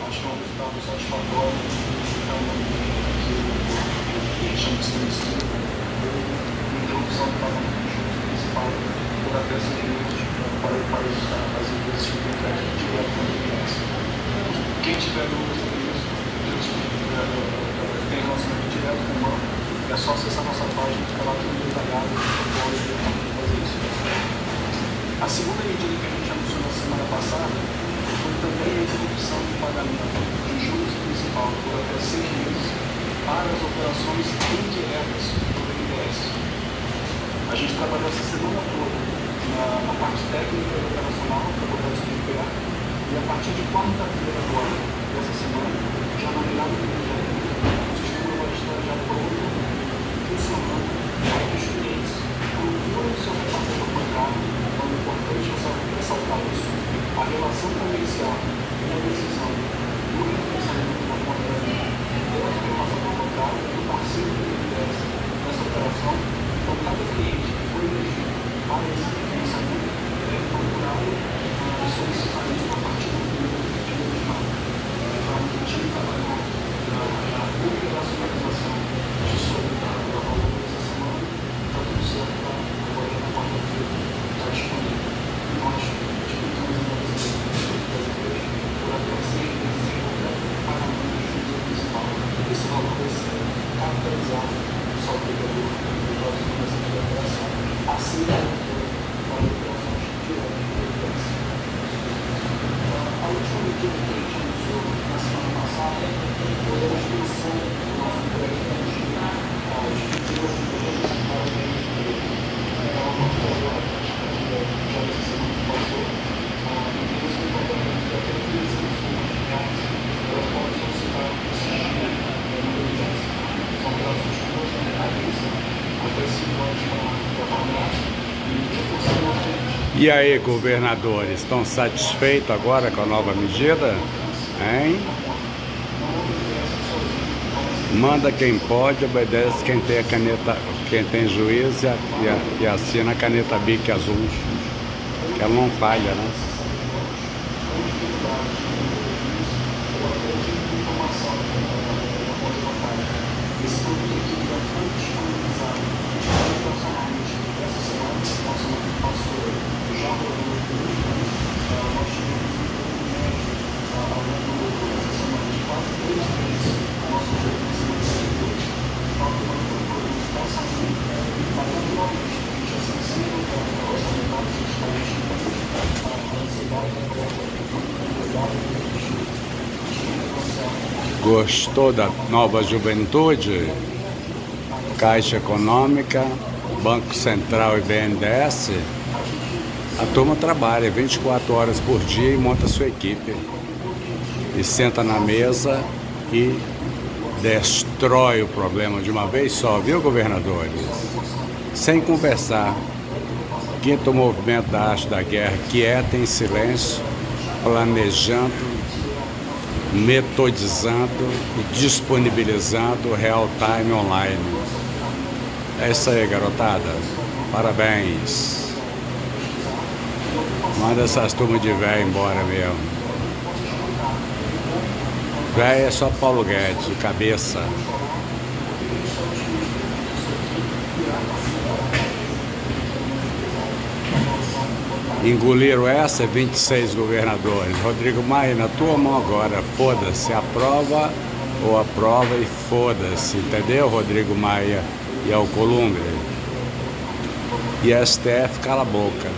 Acho que é um resultado satisfatório. Então, que chama de seleção. Interrupção do pagamento dos juros principal por até 6 meses para as empresas que têm crédito direto com a BNDES. Quem tiver dúvida sobre isso, tem relacionamento direto com o banco, é só acessar a nossa página que está lá tudo detalhado e pode fazer isso. A segunda medida que a gente anunciou na semana passada foi também a interrupção do pagamento de juros principal por até 6 meses para as operações indiretas do BNDES. A gente trabalhou essa semana toda na parte técnica e operacional para poder explicar, e a partir de quarta-feira agora, dessa semana, já na virada do projeto, o sistema vai estar já pronto, funcionando, para que os clientes procuram o seu repartido bancário. Então é importante ressaltar isso. A relação comercial e a decisão do reconhecimento da conta pela repartição bancária do parceiro do BNDES nessa operação. Então, cada cliente que foi elegido para esse financiamento deve procurar solicitar isso a partir do primeiro dia de maio. Então, o time trabalhou na operacionalização disso ao longo dessa semana. Está tudo certo, tá? Agora na quarta-feira está disponível. E nós disputamos as empresas por até 6 meses sem qualquer pagamento de juros principal. Esse valor vai ser capitalizado no saldo obrigatório do próximo mês de operação, assim como operações diretas do BNDES. A última medida que a gente anunciou na semana passada foi a extensão do nosso empréstimo de despedidas de projetos para o BNDES. Então, a partir de agora, já nessa semana que passou, empresas com pagamento de até 15 milhões de reais, elas podem solicitar esse dinheiro no BNDES. São operações que não são até 5 anos para pagar e reforçando a gente. E aí, governadores, estão satisfeitos agora com a nova medida? Hein? Manda quem pode, obedece quem tem a caneta, quem tem juízo e assina a caneta Bic azul, que ela não falha, né? Gostou da nova juventude? Caixa Econômica, Banco Central e BNDES? A turma trabalha 24 horas por dia e monta sua equipe. E senta na mesa e destrói o problema de uma vez só, viu, governadores? Sem conversar. Quinto movimento da arte da guerra, quieta, em silêncio, planejando, metodizando e disponibilizando o real time online. É isso aí, garotada. Parabéns. Manda essas turmas de velho embora mesmo. Velho é só Paulo Guedes, de cabeça. Engoliram essa 26 governadores. Rodrigo Maia, na tua mão agora, foda-se, aprova ou aprova e foda-se, entendeu, Rodrigo Maia e Alcolumbre? E a STF cala a boca.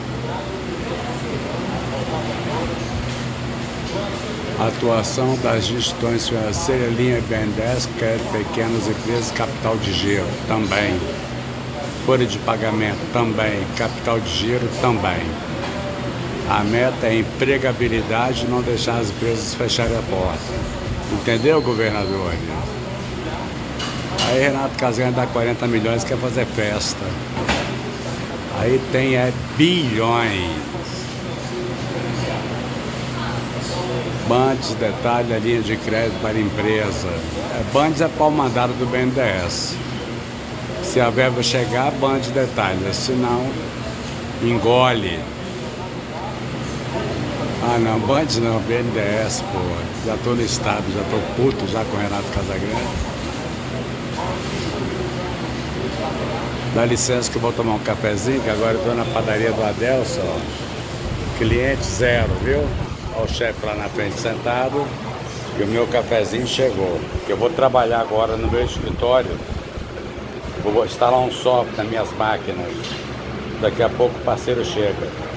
Atuação das gestões financeiras, linha BNDES, crédito pequenas empresas, capital de giro, também. Folha de pagamento, também. Capital de giro, também. A meta é empregabilidade e não deixar as empresas fecharem a porta. Entendeu, governador? Aí Renato Casanha dá 40 milhões e quer fazer festa. Aí tem bilhões. Bandes, detalhe, a linha de crédito para empresa. Bandes é pau mandado do BNDES. Se a verba chegar, Bandes detalha, senão engole. Ah não, Band não, BNDES, pô. Já tô no estado, já tô puto já com o Renato Casagrande. Dá licença que eu vou tomar um cafezinho, que agora eu tô na padaria do Adelson, ó. Cliente zero, viu? Olha o chefe lá na frente sentado. E o meu cafezinho chegou. Eu vou trabalhar agora no meu escritório. Vou instalar um software nas minhas máquinas. Daqui a pouco o parceiro chega.